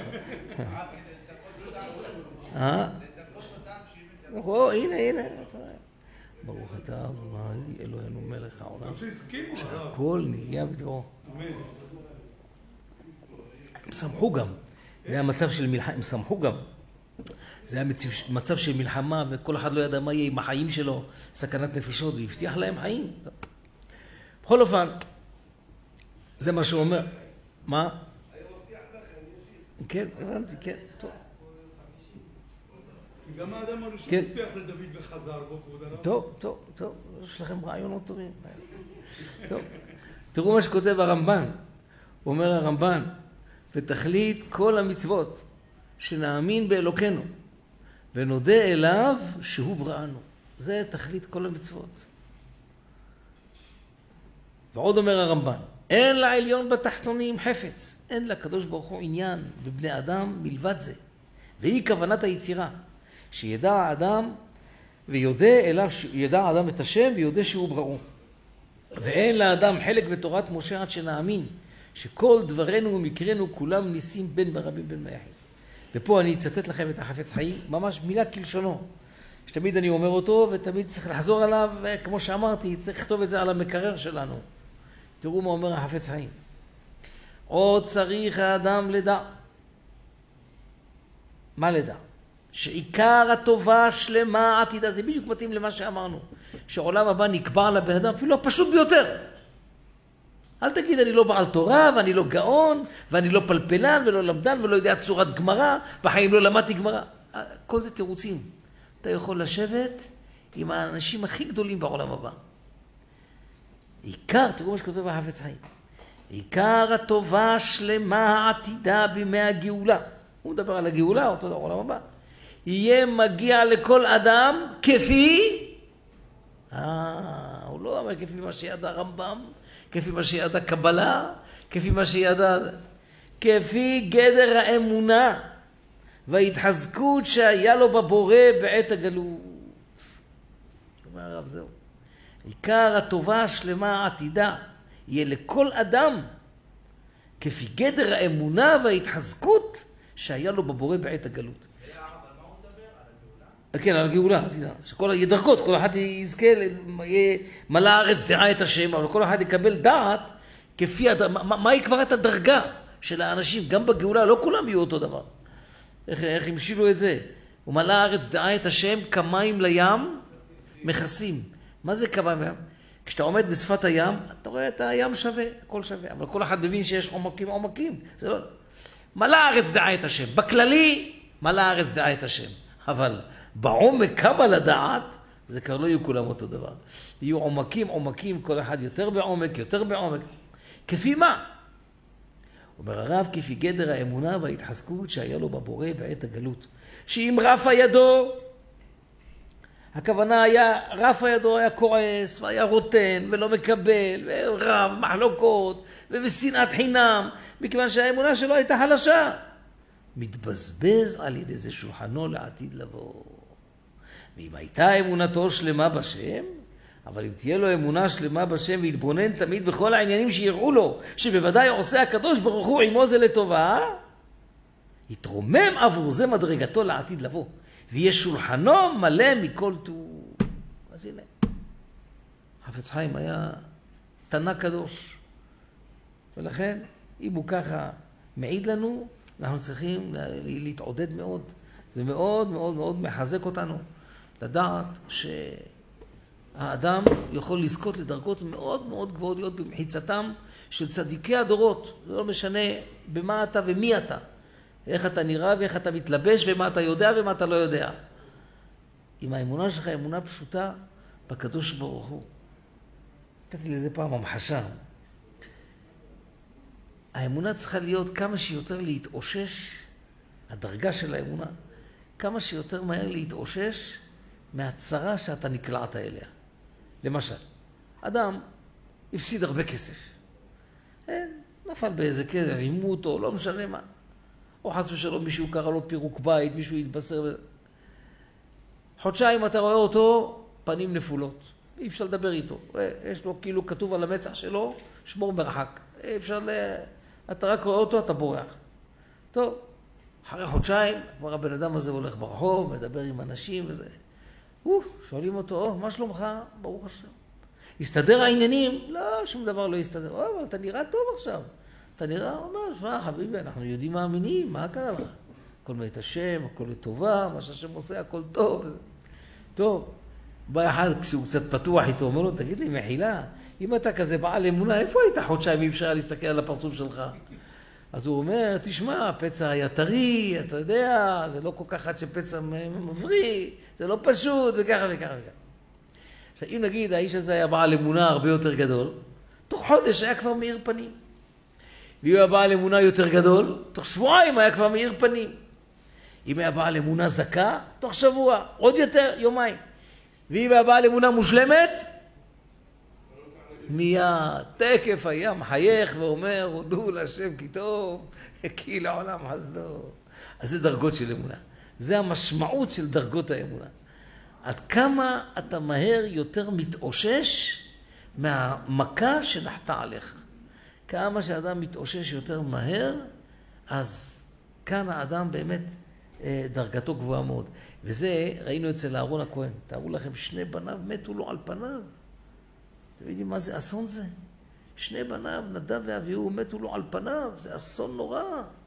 אה? או, הנה, הנה. ברוך אתה, אלוהינו מלך העולם. שהכל נהיה בדברו. הם שמחו גם. זה היה מצב של מלחמה, הם שמחו גם. זה היה מצב של מלחמה, וכל אחד לא ידע מה יהיה עם החיים שלו, סכנת נפשות, והבטיח להם חיים. בכל אופן, זה מה שהוא אומר. מה? כן, הבנתי, כן, טוב. גם האדם הראשון הבטיח לדוד וחזר בו, כבוד הרב. טוב, טוב, טוב, יש לכם רעיונות טובים. טוב, תראו מה שכותב הרמב"ן. הוא אומר הרמב"ן, ותכלית כל המצוות שנאמין באלוקינו, ונודה אליו שהוא בראנו. זה תכלית כל המצוות. ועוד אומר הרמב"ן, אין לעליון בתחתונים חפץ, אין לקדוש ברוך הוא עניין בבני אדם מלבד זה. והיא כוונת היצירה, שידע האדם ויודע אליו, ידע האדם את השם ויודע שהוא בראו. ואין לאדם חלק בתורת משה עד שנאמין, שכל דברנו ומקרנו כולם ניסים בין ברבים בין מהיחיד. ופה אני אצטט לכם את החפץ חיים, ממש מילה כלשונו, שתמיד אני אומר אותו ותמיד צריך לחזור עליו, כמו שאמרתי, צריך לכתוב את זה על המקרר שלנו. תראו מה אומר החפץ חיים. עוד צריך האדם לדע. מה לדע? שעיקר הטובה שלמה עתידה, זה בדיוק מתאים למה שאמרנו, שעולם הבא נקבע לבן אדם, אפילו הפשוט ביותר. אל תגיד אני לא בעל תורה ואני לא גאון ואני לא פלפלן ולא למדן ולא יודע צורת גמרא, בחיים לא למדתי גמרא. כל זה תירוצים. אתה יכול לשבת עם האנשים הכי גדולים בעולם הבא. עיקר, תראו מה שכותב החפץ חיים, עיקר הטובה שלמה העתידה בימי הגאולה, הוא מדבר על הגאולה, אותו דבר עולם הבא, יהיה מגיע לכל אדם כפי, אה, הוא לא אומר כפי מה שידע הרמב"ם, כפי מה שידע קבלה, כפי מה שידע, כפי גדר האמונה וההתחזקות שהיה לו בבורא בעת הגלות. אומר הרב, זהו. עיקר הטובה השלמה העתידה יהיה לכל אדם כפי גדר האמונה וההתחזקות שהיה לו בבורא בעת הגלות. כן, על הגאולה, שכל הדרגות, כל אחד יזכה, מלא הארץ דעה את השם, אבל כל אחד יקבל דעת כפי, מהי כבר את הדרגה של האנשים, גם בגאולה, לא כולם יהיו אותו דבר. איך, איך המשילו את זה? ומלא הארץ דעה את השם כמים לים מכסים. מה זה כמים לים? כשאתה עומד בשפת הים, אתה רואה את הים שווה, הכל שווה, אבל כל אחד מבין שיש עומקים עומקים. זה לא... מלא הארץ דעה את השם. בכללי, מלא הארץ דעה את השם. אבל בעומק כמה לדעת, זה כבר לא יהיו כולם אותו דבר. יהיו עומקים, עומקים, כל אחד יותר בעומק, יותר בעומק. כפי מה? אומר הרב, כפי גדר האמונה וההתחזקות שהיה לו בבורא בעת הגלות. שאם רף הידו, הכוונה היה, רף הידו היה כועס, והיה רוטן, ולא מקבל, ורב, מחלוקות, ובשנאת חינם, מכיוון שהאמונה שלו הייתה חלשה. מתבזבז על ידי זה שולחנו לעתיד לבוא. ואם הייתה אמונתו שלמה בשם, אבל אם תהיה לו אמונה שלמה בשם ויתבונן תמיד בכל העניינים שיראו לו, שבוודאי עושה הקדוש ברוך הוא עמו זה לטובה, יתרומם עבור זה מדרגתו לעתיד לבוא, ויהיה שולחנו מלא מכל טוב. אז הנה, חפץ חיים היה תנא קדוש, ולכן אם הוא ככה מעיד לנו, אנחנו צריכים להתעודד מאוד. זה מאוד מאוד מאוד מחזק אותנו לדעת שהאדם יכול לזכות לדרגות מאוד מאוד גבוהות במחיצתם של צדיקי הדורות. זה לא משנה במה אתה ומי אתה, איך אתה נראה ואיך אתה מתלבש ומה אתה יודע ומה אתה לא יודע. אם האמונה שלך אמונה פשוטה בקדוש ברוך הוא. נתתי לזה פעם המחשה. האמונה צריכה להיות כמה שיותר להתאושש, הדרגה של האמונה, כמה שיותר מהר להתאושש מהצרה שאתה נקלעת אליה. למשל, אדם הפסיד הרבה כסף. אין, נפל באיזה כסף, עימות או לא משנה מה. או חס ושלום מישהו קרא לו פירוק בית, מישהו יתבשר. חודשיים אתה רואה אותו, פנים נפולות. אי אפשר לדבר איתו. יש לו כאילו כתוב על המצח שלו, שמור מרחק. אי אפשר ל... אתה רק רואה אותו, אתה בורח. טוב, אחרי חודשיים, כבר הבן אדם הזה הולך ברחוב, מדבר עם אנשים וזה. אוף, שואלים אותו, או, מה שלומך? ברוך השם. הסתדר העניינים? לא, שום דבר לא הסתדר. או, אבל אתה נראה טוב עכשיו. אתה נראה, הוא אומר, שמע, חביבי, אנחנו יודעים מאמינים, מה קרה לך? הכל מת השם, הכל לטובה, מה שהשם עושה, הכל טוב. טוב, בא אחד, כשהוא קצת פתוח איתו, אומר לו, תגיד לי, מחילה, אם אתה כזה בעל אמונה, איפה היית חודשיים אי אפשר להסתכל על הפרצוף שלך? אז הוא אומר, תשמע, הפצע היה טרי, אתה יודע, זה לא כל כך עד שפצע מבריא, זה לא פשוט, וככה וככה וככה. עכשיו, אם נגיד, האיש הזה היה בעל אמונה הרבה יותר גדול, תוך חודש היה כבר מאיר פנים. ואם היה בעל אמונה יותר גדול, תוך שבועיים היה כבר מאיר פנים. אם היה בעל אמונה זכה, תוך שבוע, עוד יותר, יומיים. ואם היה בעל אמונה מושלמת, מיד, תקף היה מחייך ואומר, הודו להשם כי טוב, כי לעולם חסדו. אז זה דרגות של אמונה. זה המשמעות של דרגות האמונה. עד כמה אתה מהר יותר מתאושש מהמכה שנחתה עליך. כמה שאדם מתאושש יותר מהר, אז כאן האדם באמת דרגתו גבוהה מאוד. וזה ראינו אצל אהרון הכהן. תארו לכם, שני בניו מתו לו על פניו. אתם יודעים מה זה אסון זה? שני בניו, נדב ואביהו, מתו לו על פניו. זה אסון נורא.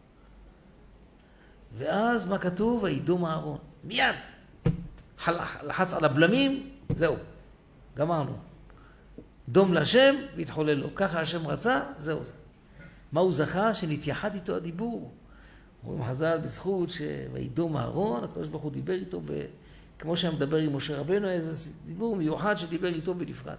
ואז מה כתוב? וידום אהרון. מיד. לחץ על הבלמים, זהו. גמרנו. דום להשם והתחולל לו. ככה השם רצה, זהו זה. מה הוא זכה? שנתייחד איתו הדיבור. אומרים חז"ל בזכות שוידום אהרון, הקדוש ברוך הוא דיבר איתו, ב... כמו שהם מדבר עם משה רבנו, איזה דיבור מיוחד שדיבר איתו בנפרד.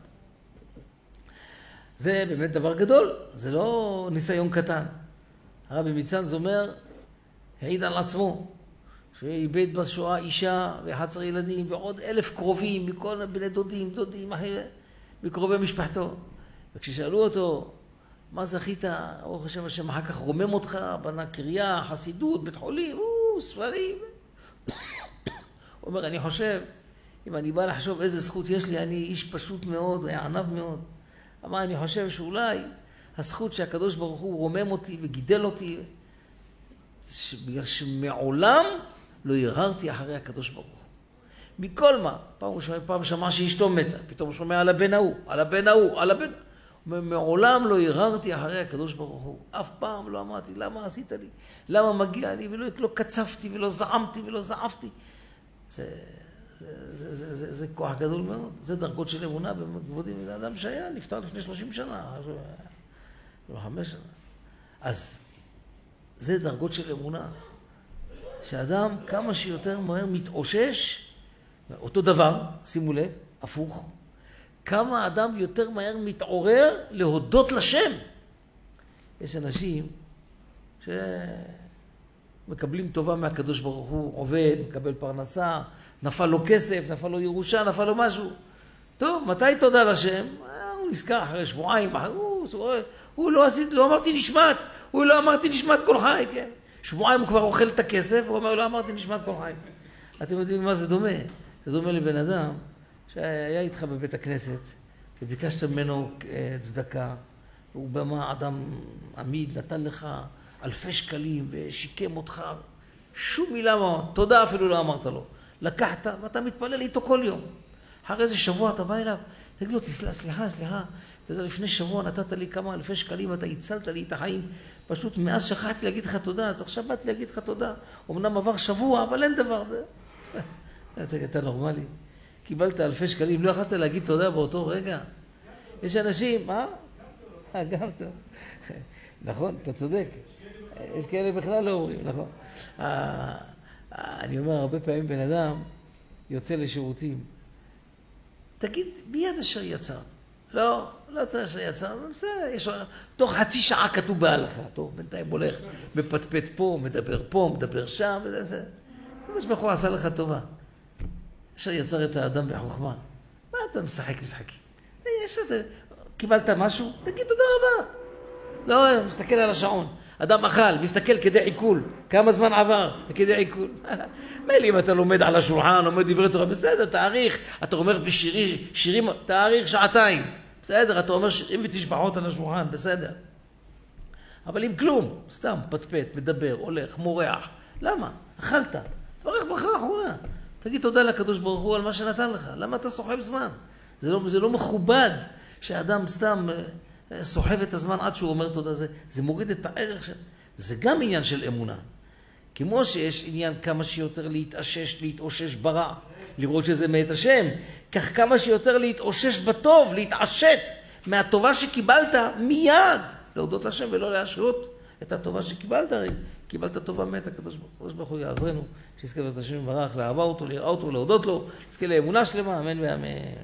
זה באמת דבר גדול, זה לא ניסיון קטן. הרבי מצאנז אומר, העיד על עצמו, שאיבד בשואה אישה ואחד עשר ילדים ועוד אלף קרובים מכל בני דודים, דודים, מקרובי משפחתו. וכששאלו אותו, מה זכית? ברוך השם השם אחר כך רומם אותך, בנה קריה, חסידות, בית חולים, או, ספרים. הוא אומר, אני חושב, אם אני בא לחשוב איזה זכות יש לי, אני איש פשוט מאוד, היה ענב מאוד. אבל אני חושב שאולי הזכות שהקדוש ברוך הוא רומם אותי וגידל אותי, בגלל שמעולם לא הרהרתי אחרי הקדוש ברוך הוא. מכל מה, פעם הוא שומע, פעם שמע שאשתו מתה, פתאום הוא שומע על הבן ההוא, על הבן ההוא, על הבן... מעולם לא הרהרתי אחרי הקדוש ברוך הוא. אף פעם לא אמרתי, למה עשית לי? למה מגיע לי? ולא לא קצפתי ולא זעמתי ולא זעפתי. זה, זה, זה, זה, זה, זה כוח גדול מאוד. זה דרגות של אמונה בכבודים. זה אדם שהיה, נפטר לפני שלושים שנה, לא חמש שנה. אז זה דרגות של אמונה. שאדם כמה שיותר מהר מתאושש, אותו דבר, שימו לב, הפוך, כמה האדם יותר מהר מתעורר להודות לשם. יש אנשים שמקבלים טובה מהקדוש ברוך הוא, עובד, מקבל פרנסה, נפל לו כסף, נפל לו ירושה, נפל לו משהו. טוב, מתי תודה לשם? הוא נזכר אחרי שבועיים, הוא, הוא, הוא לא, עשית, לא אמרתי נשמת, הוא לא אמרתי נשמת כל חי, כן? שבועיים הוא כבר אוכל את הכסף, הוא אומר, לא אמרתי נשמת כל חיים. אתם יודעים מה זה דומה? זה דומה לבן אדם שהיה איתך בבית הכנסת, וביקשת ממנו צדקה, הוא במה אדם עמיד, נתן לך אלפי שקלים ושיקם אותך, שום מילה מה, תודה אפילו לא אמרת לו. לקחת ואתה מתפלל איתו כל יום. אחרי איזה שבוע אתה בא אליו, תגיד לו, תסלח, סליחה, סליחה, אתה יודע, לפני שבוע נתת לי כמה אלפי שקלים, אתה הצלת לי את החיים, פשוט מאז שכחתי להגיד לך תודה, אז עכשיו באתי להגיד לך תודה. אמנם עבר שבוע, אבל אין דבר. זה... אתה נורמלי. קיבלת אלפי שקלים, לא יכולת להגיד תודה באותו רגע. יש אנשים, מה? אה, גם טוב. נכון, אתה צודק. יש כאלה בכלל לא אומרים, נכון. אני אומר, הרבה פעמים בן אדם יוצא לשירותים. תגיד, מיד אשר יצא. לא, לא צריך אשר יצא, בסדר, יש... תוך חצי שעה כתוב בהלכה. טוב, בינתיים הולך, מפטפט פה, מדבר פה, מדבר שם, וזה, זה. הקדוש ברוך הוא עשה לך טובה. אשר יצר את האדם בחוכמה. מה אתה משחק משחקים? יש את... קיבלת משהו? תגיד תודה רבה. לא, מסתכל על השעון. אדם אכל, מסתכל כדי עיכול. כמה זמן עבר כדי עיכול? מילא אם אתה לומד על השולחן, לומד דברי תורה, בסדר, תאריך. אתה אומר בשירים, שירים, תאריך שעתיים. בסדר, אתה אומר שירים ותשבחות על השולחן, בסדר. אבל אם כלום, סתם, פטפט, מדבר, הולך, מורח. למה? אכלת. תברך ברכה אחרונה. תגיד תודה לקדוש ברוך הוא על מה שנתן לך. למה אתה סוחב זמן? זה לא, זה לא מכובד שאדם סתם סוחב את הזמן עד שהוא אומר תודה. זה, זה מוריד את הערך של... זה גם עניין של אמונה. כמו שיש עניין כמה שיותר להתאושש, להתאושש ברע, לראות שזה מאת השם, כך כמה שיותר להתאושש בטוב, להתעשת מהטובה שקיבלת מיד, להודות לשם ולא להשרות את הטובה שקיבלת. הרי קיבלת טובה מאת הקדוש ברוך הוא. הקדוש ברוך הוא יעזרנו, שיזכה את השם יברך, לאהבה אותו, לראה אותו, להודות לו, יזכה לאמונה שלמה, אמן ואמן.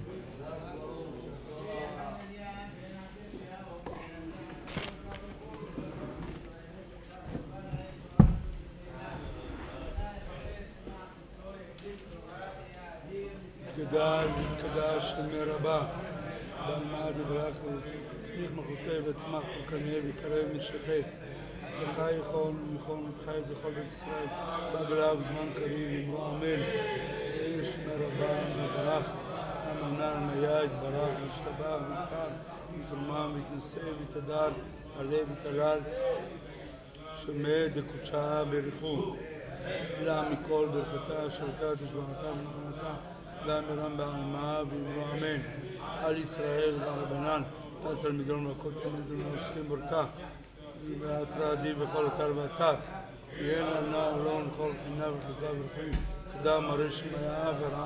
גדל, מתקדש, שמי רבה, בלמד וברך ותמיך מחותי וצמח וכנראה ויקרב משכי לחי יכול, נכון, חי וכל בית ישראל, בא בלב זמן קריב, אמרו אמן, ואיר שמי רבה, מברך, אמנן, מיה, התברך, משתבח, מתפן, מזרמה, מתנשא, ותדר, תעלה ותלל, שמי דקודשה בריחו, לה מכל ברכתה, שרתה, תשבחתה ונחמתה, ואמרם בעלמה ואמרו אמן. על ישראל והרבנן, על תלמידון והכל תלמידון העוסקים ברתה, והתרא די וכל אתר ואתר, תהיינה נא ולא נכל חינה וחזה ורחמים, קדם מראה שמיה ורעה